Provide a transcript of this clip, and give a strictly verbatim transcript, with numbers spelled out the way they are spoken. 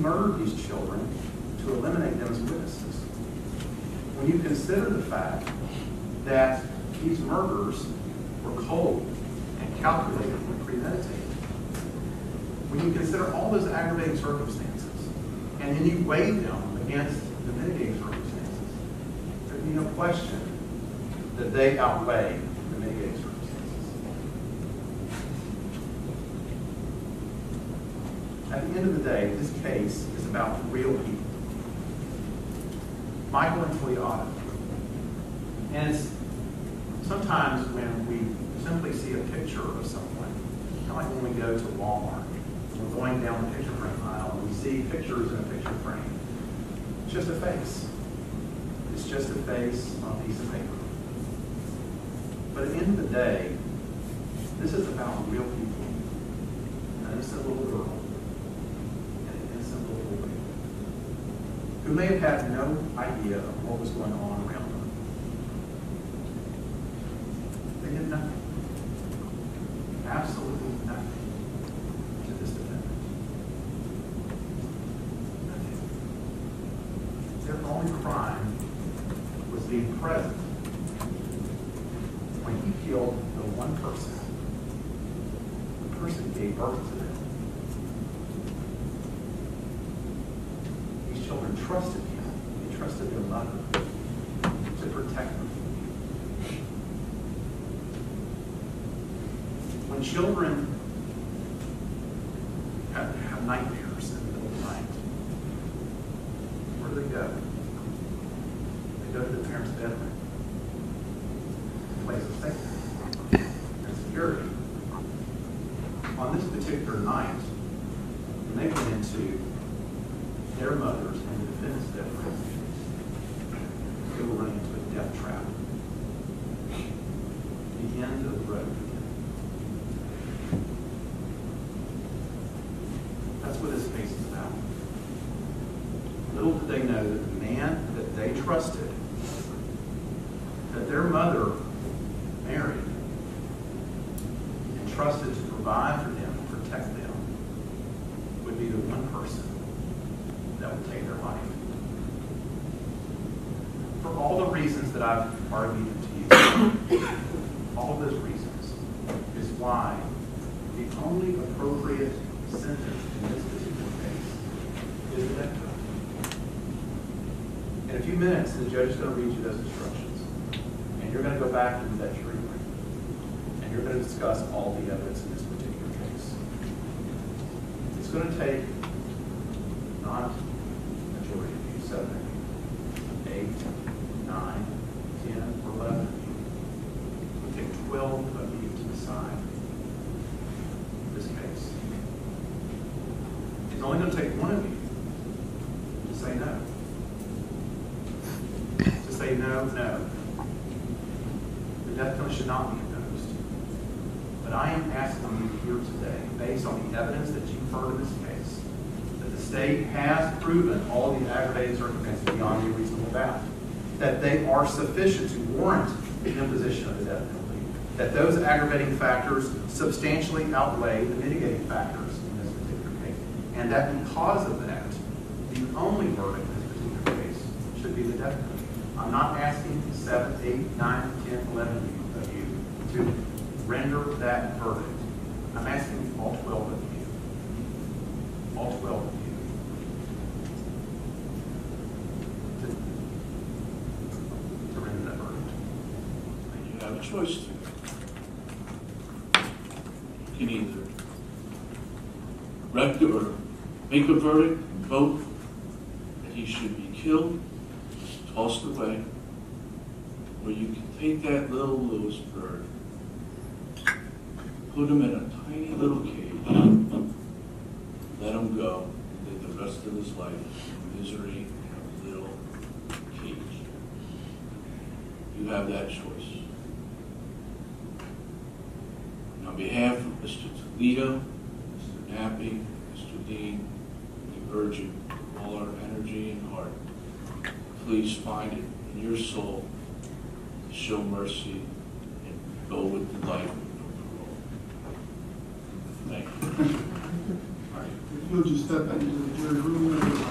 murdered these children to eliminate them as witnesses. When you consider the fact that these murders were cold and calculated and premeditated, when you consider all those aggravating circumstances, and then you weigh them against the mitigating circumstances, there'd be no question that they outweigh the mitigating circumstances. At the end of the day, this case is about real people. Michael and Toyota. And it's sometimes when we simply see a picture of someone, kind of like when we go to Walmart, we're going down the picture frame aisle and we see pictures in a picture frame. It's just a face. It's just a face on a piece of paper. But at the end of the day, this is about real people. An innocent little girl and an innocent little boy who may have had no idea of what was going on around them. They did nothing. Absolutely nothing to this defendant. Nothing. Their only crime was being present when he killed the one person. The person gave birth to them. These children trusted him. They trusted their mother to protect them. When children have, have nightmares in the middle of the night, where do they go? They go to the parents' bedroom. A place of safety and security. On this particular night, when they went into their mother's and the defendant's bedroom, they were running into a death trap. The end of the road. That's what this case is about. Little did they know that the man that they trusted, that their mother married and trusted to provide for them and protect them, would be the one person that would take their life. For all the reasons that I've argued to you, all of those reasons is why the only appropriate sentence in this particular case is the death penalty. In a few minutes, the judge is going to read you those instructions, and you're going to go back into that jury room, and you're going to discuss all the evidence in this particular case. It's going to take not a majority of you, seven of you, eight, nine, ten, or eleven of you. It will take twelve of you to decide this case. It's only going to take one of you to say no. To say no, no. The death penalty should not be imposed. But I am asking you here today, based on the evidence that you've heard in this case, that the state has proven all the aggravated circumstances beyond a reasonable doubt, that they are sufficient to warrant the imposition of the death penalty, that those aggravating factors substantially outweigh the mitigating factors in this particular case, and that because of that, the only verdict in this particular case should be the death penalty. I'm not asking seven, eight, nine, ten, eleven of you to render that verdict. I'm asking all twelve of you, all twelve of you, to, to render that verdict. And you have a choice to. You can either rect or make a verdict, vote that he should be killed, tossed away, or you can take that little Lewis bird, put him in a tiny little cage, let him go, and live the rest of his life in misery in a little cage. You have that choice. And on behalf of Mister Toledo, Mister Nappy, Mister Dean, we urge you with all our energy and heart, please find it in your soul to show mercy and go with the life of parole. Thank you. All right. You'll just step out into the jury room.